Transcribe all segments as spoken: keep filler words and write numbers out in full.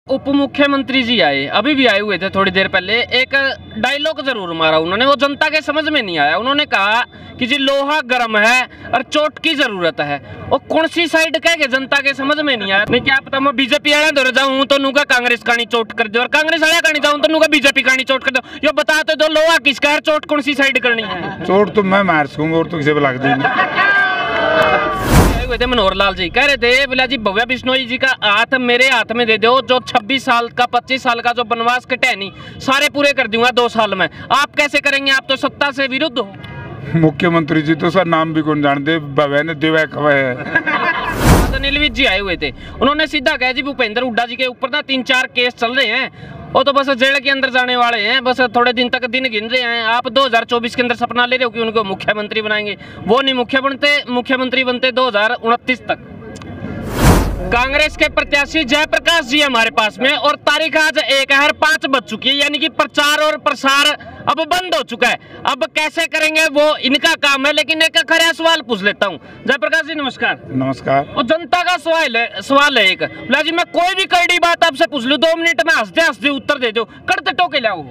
उप मुख्यमंत्री जी आए, अभी भी आए हुए थे थोड़ी देर पहले। एक डायलॉग जरूर मारा उन्होंने, वो जनता के समझ में नहीं आया। उन्होंने कहा कि जी लोहा गर्म है और चोट की जरूरत है। और कौन सी साइड कह के जनता के समझ में नहीं आया। नहीं क्या पता मैं बीजेपी वाले दौरे जाऊं तो नुका कांग्रेस कानी चोट कर दो, और कांग्रेस वाले कानी जाऊं तो नुका बीजेपी कानी चोट कर दो। ये बताते दो लोहा किसका है, चोट कौन सी साइड करनी है। चोट तो मैं मार सकूंगा और तो किसी पे लग देगी। थे मनोहर लाल जी कह रहे थे बोला जी भव्या बिश्नोई जी का हाथ मेरे हाथ में दे दो, जो छब्बीस साल का पच्चीस साल का जो बनवास कटे नहीं सारे पूरे कर दूंगा दो साल में। आप कैसे करेंगे, आप तो सत्ता से विरुद्ध हो। मुख्यमंत्री जी तो सर नाम भी कौन जानते, भव्या ने दिवा खवा है। अनिल विज जी आए हुए थे, उन्होंने सीधा कहा जी भूपेंद्र हुड्डा जी के ऊपर ना तीन चार केस चल रहे हैं, वो तो बस जेल के अंदर जाने वाले हैं, बस थोड़े दिन तक दिन गिन रहे हैं। आप दो हज़ार चौबीस के अंदर सपना ले रहे हो कि उनको मुख्यमंत्री बनाएंगे, वो नहीं मुख्य बनते मुख्यमंत्री बनते दो हज़ार उनतीस तक। कांग्रेस के प्रत्याशी जयप्रकाश जी हमारे पास में, और तारीख आज एक हर पांच बज चुकी है, यानी कि प्रचार और प्रसार अब बंद हो चुका है। अब कैसे करेंगे वो इनका काम है, लेकिन एक खरा सवाल पूछ लेता हूँ। जयप्रकाश जी नमस्कार। नमस्कार। और जनता का सवाल है सवाल है एक, बोला जी मैं कोई भी कड़ी बात आपसे पूछ लूँ दो मिनट में हंसते हंसते उत्तर दे दो, करते टोके लाओ।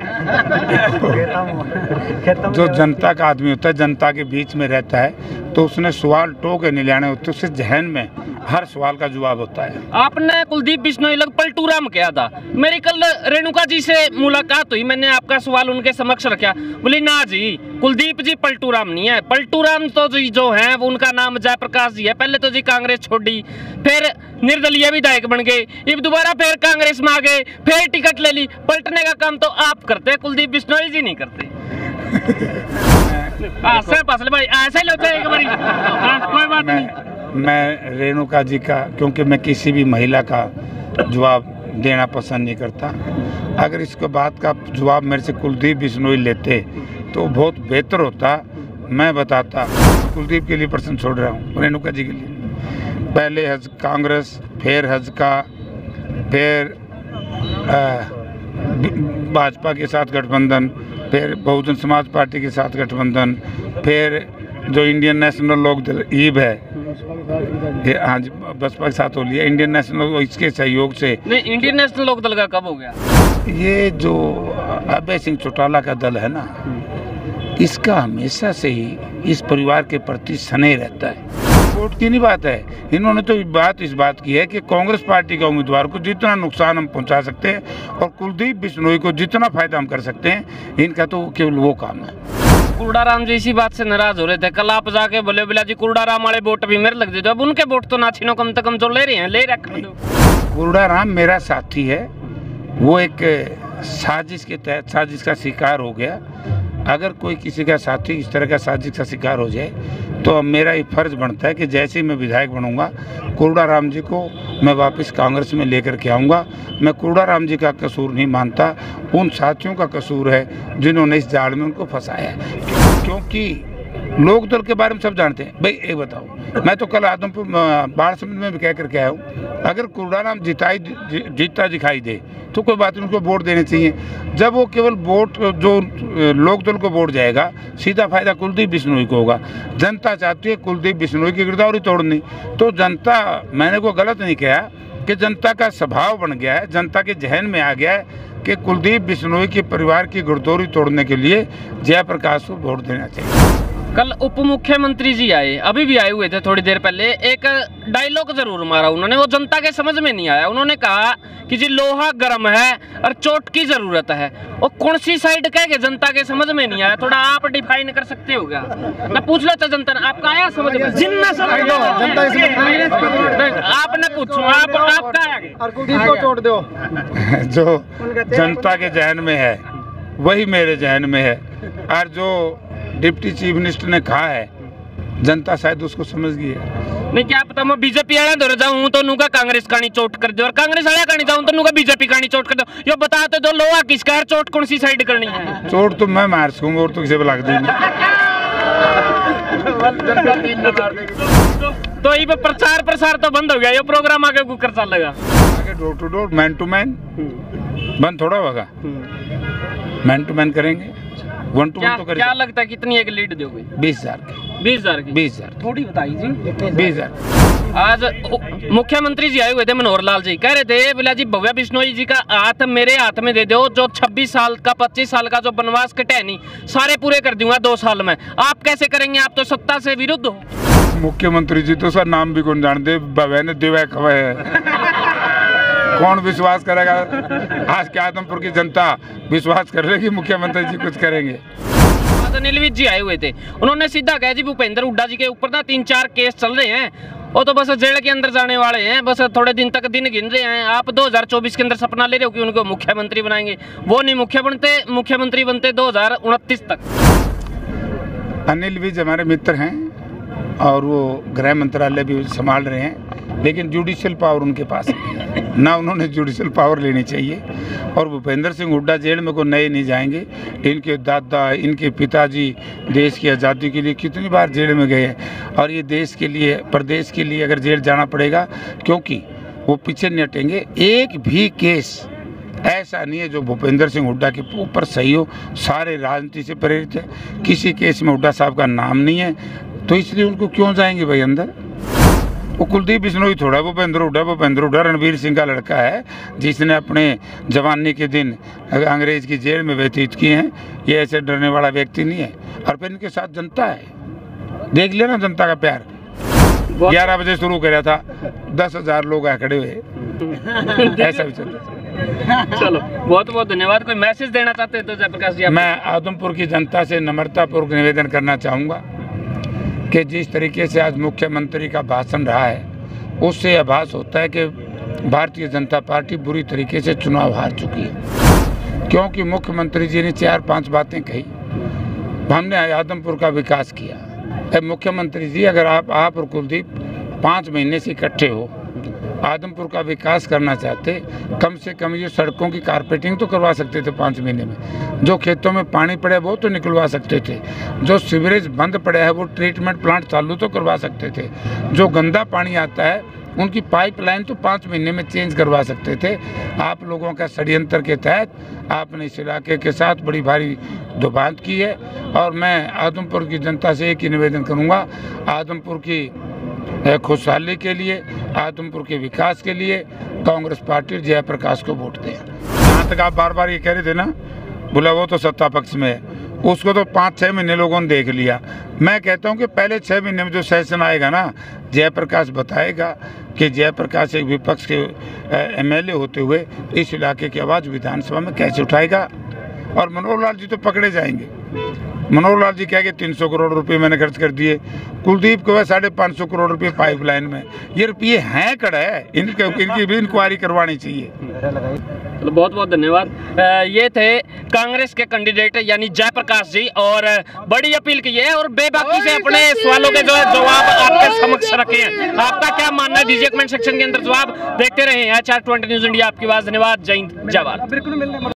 जो जनता का आदमी होता है, जनता के बीच में रहता है, तो उसने सवाल टोके नहीं लाने होते, उसके जहन में हर सवाल का जवाब होता है। आपने कुलदीप बिश्नोई लग पलटूराम किया था, मेरी कल रेणुका जी से मुलाकात हुई, मैंने आपका सवाल उनके समक्ष रखा, बोली ना जी कुलदीप जी पलटूराम नहीं है, पलटूराम तो जी जो है वो उनका नाम जयप्रकाश जी है। पहले तो जी कांग्रेस छोड़ी, फिर निर्दलीय विधायक बन गए, अब दोबारा फिर कांग्रेस में आ गए, फिर टिकट ले ली। पलटने का काम तो आप करते हैं, कुलदीप बिश्नोई जी नहीं करते। भाई ऐसे ही लगता है एक बारी। कोई बात नहीं। मैं रेणुका जी का, क्योंकि मैं किसी भी महिला का जवाब देना पसंद नहीं करता, अगर इसके बाद का जवाब मेरे से कुलदीप बिश्नोई लेते तो बहुत बेहतर होता। मैं बताता, कुलदीप के लिए प्रश्न छोड़ रहा हूँ, रेणुका जी के लिए। पहले हज कांग्रेस, फिर हज का, फिर भाजपा के साथ गठबंधन, फिर बहुजन समाज पार्टी के साथ गठबंधन, फिर जो इंडियन नेशनल लोक दल ईब है, हाँ जी बसपा के साथ हो लिया, इंडियन नेशनल इसके सहयोग से। नहीं, इंडियन नेशनल लोक दल का कब हो गया? ये जो अभय सिंह चौटाला का दल है ना, इसका हमेशा से ही इस परिवार के प्रति स्नेह रहता है। वोट की नहीं बात है, इन्होंने तो बात इस बात की है कि कांग्रेस पार्टी का उम्मीदवार को जितना नुकसान हम पहुंचा सकते हैं और कुलदीप बिश्नोई को जितना फायदा हम कर सकते हैं, इनका तो केवल वो काम है। कुरडाराम जी इसी बात से नाराज हो रहे थे, कल आप जाके बोले बोला जी कुरडाराम वाले वोट भी मेरे लग दे, अब उनके वोट तो नाछिनो कम से कम जो ले रहे हैं ले रखे। कुरडाराम मेरा साथी है, वो एक साजिश के तहत साजिश का शिकार हो गया। अगर कोई किसी का साथी इस तरह का साजिश का शिकार हो जाए तो मेरा ये फर्ज बनता है कि जैसे ही मैं विधायक बनूंगा, कुरडाराम जी को मैं वापस कांग्रेस में लेकर के आऊँगा। मैं कुरडाराम जी का कसूर नहीं मानता, उन साथियों का कसूर है जिन्होंने इस जाल में उनको फंसाया है। क्योंकि लोक दल के बारे में सब जानते हैं। भाई एक बताओ, मैं तो कल आदमपुर बाढ़ समिति में भी कह करके आया हूँ, अगर कुरडाराम जिताई जीतता दिखाई दे तो कोई बात नहीं, उनको वोट देने चाहिए। जब वो केवल वोट जो लोक दल को वोट जाएगा, सीधा फायदा कुलदीप बिश्नोई को होगा। जनता चाहती है कुलदीप बिश्नोई की गिरदावरी तोड़नी, तो जनता, मैंने को गलत नहीं कहा कि जनता का स्वभाव बन गया है, जनता के जहन में आ गया है कि कुलदीप बिश्नोई के परिवार की गिरदौरी तोड़ने के लिए जयप्रकाश को वोट देना चाहिए। कल उप मुख्यमंत्री जी आए, अभी भी आए हुए थे थोड़ी देर पहले। एक डायलॉग जरूर मारा उन्होंने, वो जनता के समझ में नहीं आया। उन्होंने कहा कि जी लोहा गर्म है और चोट की जरूरत है। और कौन सी साइड कह के जनता के समझ में नहीं आया, थोड़ा आप डिफाइन कर सकते हो क्या? मैं पूछ लेता जनता ने, आपका आया समझ में? जिन्ना समझ लो आपने पूछो, आप आपका आया छोड़ दो। जो जनता के जहन में है वही मेरे जहन में है, और जो डिप्टी चीफ मिनिस्टर ने कहा है जनता शायद उसको समझ गई है। नहीं क्या पता मैं बीजेपी वाले दौरे जाऊं तो नुका कांग्रेस कानी चोट कर दो, और कांग्रेस वाले कानी जाऊं तो नुका बीजेपी कानी चोट कर दो। ये बताते दो लोहा किसका है, चोट कौन सी साइड करनी है। चोट तो मैं मार सकूंगा और तो किसी पे लग देगी। तो ये पे प्रचार प्रसार तो बंद हो गया, ये प्रोग्राम आगे कुकर चलेगा, आगे door to door man to man बंद थोड़ा होगा, मैन टू मैन करेंगे, वन टू वन तो करेंगे। क्या लगता है कितनी एक लीड दोगे? बीस हजार की। बीस हजार की? बीस हजार थोड़ी बताइए जी। बीस हजार। आज मुख्यमंत्री जी आए हुए थे, मनोहर लाल जी कह रहे थे बोला जी भव्या बिश्नोई जी का हाथ मेरे हाथ में दे दो, जो छब्बीस साल का पच्चीस साल का जो बनवास कटे नहीं सारे पूरे कर दूंगा दो साल में। आप कैसे करेंगे, आप तो सत्ता से विरुद्ध हो। मुख्यमंत्री जी तो सर नाम भी कौन जानते, भव्या ने दिवा खवा है कौन विश्वास करेगा? आज के आदमपुर की जनता विश्वास कर रही है कि मुख्यमंत्री जी कुछ करेंगे। अनिल विज जी आए हुए थे, उन्होंने सीधा कहा जी भूपेंद्र हुड्डा जी के ऊपर ना तीन चार केस चल रहे हैं, वो तो बस जेल के अंदर जाने वाले हैं, बस थोड़े दिन तक दिन गिन रहे हैं। आप दो हज़ार चौबीस के अंदर सपना ले रहे हो कि उनको मुख्यमंत्री बनाएंगे, वो नहीं मुख्य बनते मुख्यमंत्री बनते दो हज़ार उनतीस तक। अनिल विज हमारे मित्र हैं और वो गृह मंत्रालय भी संभाल रहे हैं, लेकिन जुडिशियल पावर उनके पास नहीं है, ना उन्होंने जुडिशियल पावर लेनी चाहिए। और भूपेंद्र सिंह हुड्डा जेल में को नए नहीं जाएंगे, इनके दादा इनके पिताजी देश की आज़ादी के लिए कितनी बार जेल में गए हैं, और ये देश के लिए प्रदेश के लिए अगर जेल जाना पड़ेगा, क्योंकि वो पीछे नहीं हटेंगे। एक भी केस ऐसा नहीं है जो भूपेंद्र सिंह हुड्डा के ऊपर सही हो, सारे राजनीति से प्रेरित है, किसी केस में हुड्डा साहब का नाम नहीं है, तो इसलिए उनको क्यों जाएंगे भाई अंदर। वो कुलदीप बिश्नोई थोड़ा भूपेंद्र हुड्डा, भूपेंद्र हुड्डा रणवीर सिंह का लड़का है जिसने अपने जवानी के दिन अंग्रेज की जेल में व्यतीत किए हैं। ये ऐसे डरने वाला व्यक्ति नहीं है, और फिर इनके साथ जनता है, देख लेना जनता का प्यार। ग्यारह बजे शुरू करा था, दस हजार लोग आ खड़े हुए ऐसा भी चलता। चलो बहुत बहुत धन्यवाद। कोई मैसेज देना चाहते हैं तो जयप्रकाश जी? मैं आदमपुर की जनता से नम्रतापूर्वक निवेदन करना चाहूँगा कि जिस तरीके से आज मुख्यमंत्री का भाषण रहा है, उससे आभास होता है कि भारतीय जनता पार्टी बुरी तरीके से चुनाव हार चुकी है, क्योंकि मुख्यमंत्री जी ने चार पांच बातें कही। हमने आदमपुर का विकास किया। अब मुख्यमंत्री जी, अगर आप आप और कुलदीप पाँच महीने से इकट्ठे हो, आदमपुर का विकास करना चाहते, कम से कम ये सड़कों की कारपेटिंग तो करवा सकते थे पाँच महीने में, जो खेतों में पानी पड़े वो तो निकलवा सकते थे, जो सीवरेज बंद पड़ा है वो ट्रीटमेंट प्लांट चालू तो करवा सकते थे, जो गंदा पानी आता है उनकी पाइपलाइन तो पाँच महीने में चेंज करवा सकते थे। आप लोगों का षड्यंत्र के तहत आपने इस इलाके के साथ बड़ी भारी दुबांत की है, और मैं आदमपुर की जनता से एक ही निवेदन करूँगा, आदमपुर की खुशहाली के लिए, आदमपुर के विकास के लिए कांग्रेस पार्टी जयप्रकाश को वोट दें। जहाँ तक आप बार बार ये कह रहे थे ना, बोला वो तो सत्ता पक्ष में है, उसको तो पाँच छः महीने लोगों ने देख लिया। मैं कहता हूँ कि पहले छः महीने में जो सेशन आएगा ना, जयप्रकाश बताएगा कि जयप्रकाश एक विपक्ष के एमएलए होते हुए इस इलाके की आवाज़ विधानसभा में कैसे उठाएगा। और मनोहर लाल जी तो पकड़े जाएंगे। मनोहर लाल जी कह के तीन सौ करोड़ रुपए मैंने खर्च कर दिए, कुलदीप को वह साढ़े पाँच सौ करोड़ रुपए पाइपलाइन में, ये रुपये हैं कड़ा है, इनके इनकी भी इंक्वायरी करवानी चाहिए। तो बहुत बहुत धन्यवाद। ये थे कांग्रेस के कैंडिडेट यानी जयप्रकाश जी, और बड़ी अपील की है और बेबाकी से अपने सवालों के जो है जवाब आपके समक्ष रखे हैं। आपका क्या मानना है दीजिए कमेंट सेक्शन के अंदर जवाब। देखते रहे H R twenty news India, आपकी आवाज। धन्यवाद। जय हिंद, जय भारत।